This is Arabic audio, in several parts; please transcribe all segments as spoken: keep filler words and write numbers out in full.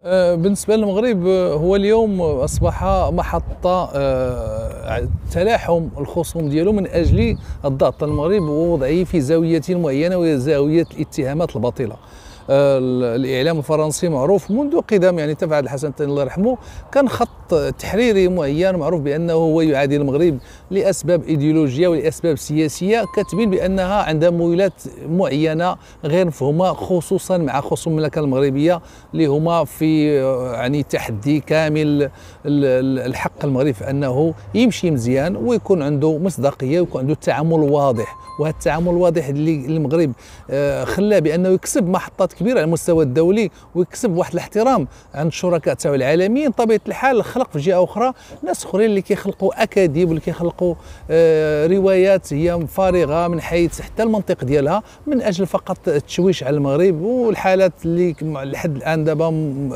آه، بالنسبة للمغرب، آه، هو اليوم أصبح محطة آه، تلاحم الخصوم ديالو من أجل الضغط على المغرب ووضعه في زاوية معينة، وهي زاوية الاتهامات الباطلة. آه، الإعلام الفرنسي معروف منذ قدم، يعني تفعل الحسن الثاني الله يرحمه كان خط تحريري معين معروف بأنه هو يعادي المغرب لأسباب إيديولوجية ولأسباب سياسية، كاتبين بأنها عندها ميولات معينة غير مفهومة، خصوصا مع خصوم المملكة المغربية اللي هما في آه، يعني تحدي كامل الحق المغرب في أنه يمشي مزيان ويكون عنده مصداقية ويكون عنده تعامل واضح. وهذا التعامل الواضح اللي المغرب آه، خلاه بأنه يكسب محطات كبيره على المستوى الدولي ويكسب واحد الاحترام عند الشركاء تاعو العالميين. طبيعه الحال خلق في جهه اخرى ناس اخرين اللي كيخلقوا اكاذيب واللي كيخلقوا آه روايات هي فارغه من حيث حتى المنطق ديالها، من اجل فقط التشويش على المغرب. والحالات اللي لحد الان دابا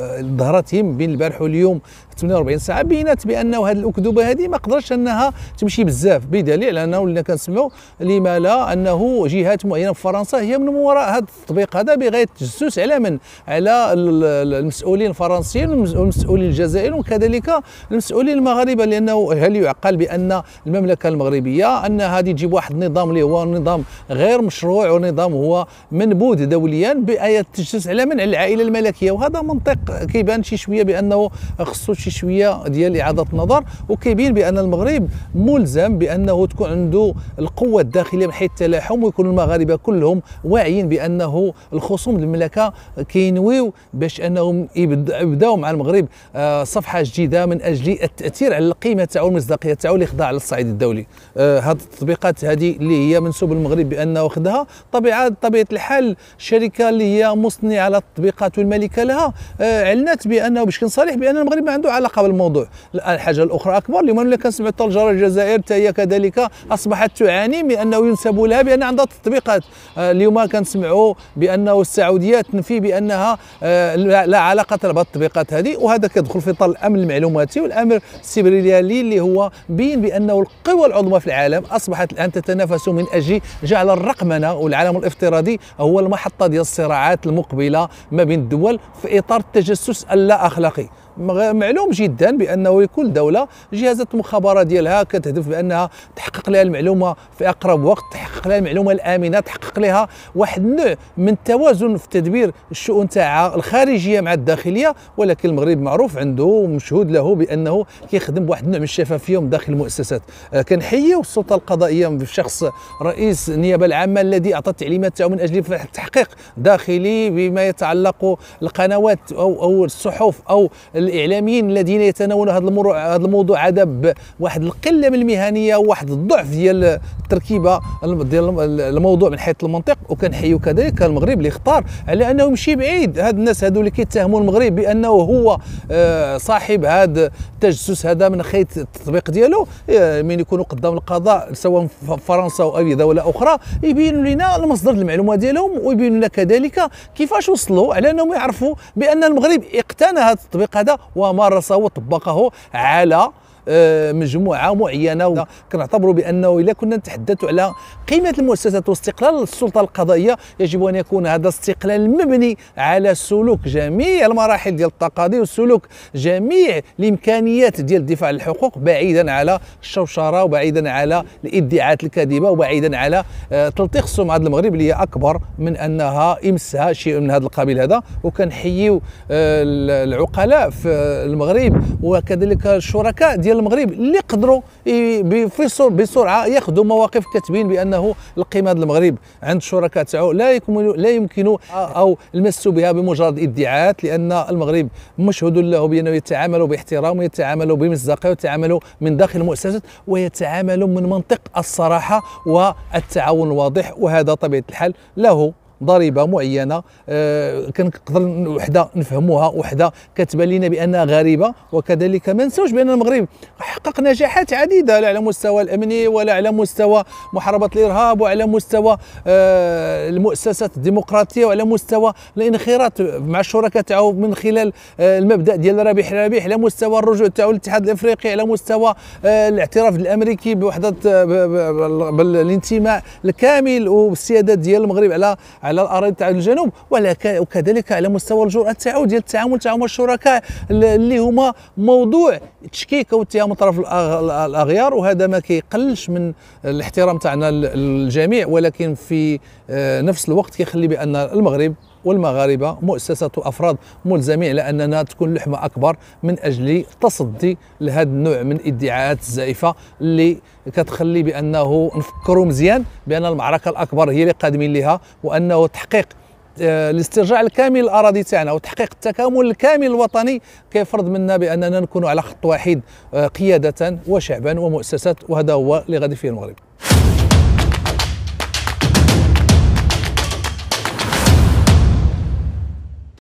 ظهرت بين البارح واليوم ثمانية وأربعين ساعه بينات بانه هذه الاكذوبه هذه ما قدرش انها تمشي بزاف، بدليل انه ولينا كنسمعوا لما لا انه جهات معينه في فرنسا هي من وراء هذا التطبيق هذا بغايه التجسس على من؟ على المسؤولين الفرنسيين والمسؤولين الجزائريين وكذلك المسؤولين المغاربه. لانه هل يعقل بان المملكه المغربيه ان هذه تجيب واحد النظام اللي هو نظام غير مشروع ونظام هو منبوذ دوليا بايه التجسس على من؟ على العائله الملكيه. وهذا منطق كيبان شي شويه بانه خصو شي شويه ديال اعاده النظر، وكيبين بان المغرب ملزم بانه تكون عنده القوه الداخليه من حيث التلاحم، ويكون المغاربه كلهم واعيين بانه الخصوم المملكه كينويو باش انهم يبداو مع المغرب صفحه جديده من اجل التاثير على القيمه تاعو والمصداقيه تاعو اللي خضع على الصعيد الدولي. هذه التطبيقات هذه اللي هي منسوب المغرب بانه خدها طبيعه طبيعه الحال الشركه اللي هي مصنعه على التطبيقات والمالكه لها علنت بانه باش كنصالح بان المغرب ما عنده علاقه بالموضوع. الحاجه الاخرى اكبر اليوم ملي كنسمعوا حتى الجزائر الجزائر حتى هي كذلك اصبحت تعاني من انه ينسب لها بان عندها تطبيقات. اليوم كنسمعوا بانه السعوديه تنفي بانها لا علاقه لها بالتطبيقات هذه، وهذا كيدخل في اطار الامن المعلوماتي والامر السيبراني اللي هو بين بانه القوى العظمى في العالم اصبحت الان تتنافس من اجل جعل الرقمنه والعالم الافتراضي هو المحطه ديال الصراعات المقبله ما بين الدول في اطار التجسس اللا اخلاقي. معلوم جدا بانه لكل دوله جهازات المخابرات ديالها كتهدف بانها تحقق لها المعلومه في اقرب وقت، تحقق لها المعلومه الامنه، تحقق لها واحد النوع من التوازن في تدبير الشؤون تاعها الخارجيه مع الداخليه. ولكن المغرب معروف عنده مشهود له بانه كيخدم بواحد النوع من الشفافيه من داخل المؤسسات. كنحييو السلطه القضائيه بشخص رئيس النيابه العامه الذي اعطى التعليمات تاعو من اجل تحقيق داخلي بما يتعلق القنوات او او الصحف او الاعلاميين الذين يتناولون هذا الموضوع هذا الموضوع هذا بواحد القله من المهنيه وواحد الضعف ديال التركيبه ديال الموضوع من حيث المنطق. وكنحيو كذلك المغرب اللي اختار على انه يمشي بعيد. هاد الناس هادو اللي كيتهموا المغرب بانه هو صاحب هذا التجسس هذا من حيث التطبيق ديالو، من يكونوا قدام القضاء سواء في فرنسا او اي دوله اخرى يبينوا لنا المصدر المعلومات ديالهم، ويبينوا لنا كذلك كيفاش وصلوا على انهم يعرفوا بان المغرب اقتنى هذا التطبيق هذا ومارسه وطبقه على مجموعه معينه. كنعتبروا بانه اذا كنا نتحدثوا على قيمه المؤسسات واستقلال السلطه القضائيه يجب ان يكون هذا استقلال مبني على سلوك جميع المراحل ديال التقاضي وسلوك جميع الامكانيات ديال الدفاع عن الحقوق، بعيدا على الشوشره وبعيدا على الادعاءات الكاذبه وبعيدا على تلطيخ سمعه المغرب اللي هي اكبر من انها يمسها شيء من هذا القبيل هذا. وكنحييو العقلاء في المغرب وكذلك الشركاء ديال المغرب اللي قدروا بسرعه ياخذوا مواقف كاتبين بانه القيمه ديال المغرب عند الشركاء تاعو لا يمكن لا يمكن او المس بها بمجرد ادعاءات، لان المغرب مشهود له بانه يتعامل باحترام ويتعامل بمصداقيه ويتعامل من داخل المؤسسات ويتعامل من منطق الصراحه والتعاون الواضح. وهذا طبيعه الحال له ضريبه معينه آه كنقدر وحده نفهموها وحده كتبان لنا بانها غريبه. وكذلك ما نساوش بان المغرب حقق نجاحات عديده لا على مستوى الامني ولا على مستوى محاربه الارهاب وعلى مستوى آه المؤسسات الديمقراطيه وعلى مستوى الانخراط مع الشركاء تاعو من خلال آه المبدا ديال ربيح ربيح، على مستوى الرجوع تاعو للاتحاد الافريقي، على مستوى آه الاعتراف الامريكي بوحده بالانتماء الكامل والسياده ديال المغرب على على الاراضي تاع الجنوب، وكذلك على مستوى الجرأه تاعو ديال التعامل تاعو مع الشركاء اللي هما موضوع تشكيك او اتهام طرف الاغيار. وهذا ما كيقللش من الاحترام تاعنا للجميع، ولكن في نفس الوقت كيخلي بان المغرب والمغاربه مؤسسات وافراد ملزمين على اننا تكون لحمه اكبر من اجل التصدي لهذا النوع من الادعاءات الزائفه اللي كتخلي بانه نفكروا مزيان بان المعركه الاكبر هي اللي قادمين لها، وانه تحقيق الاسترجاع الكامل للاراضي تاعنا وتحقيق التكامل الكامل الوطني كيفرض منا باننا نكون على خط واحد قياده وشعبا ومؤسسات، وهذا هو اللي غادي فيه المغرب.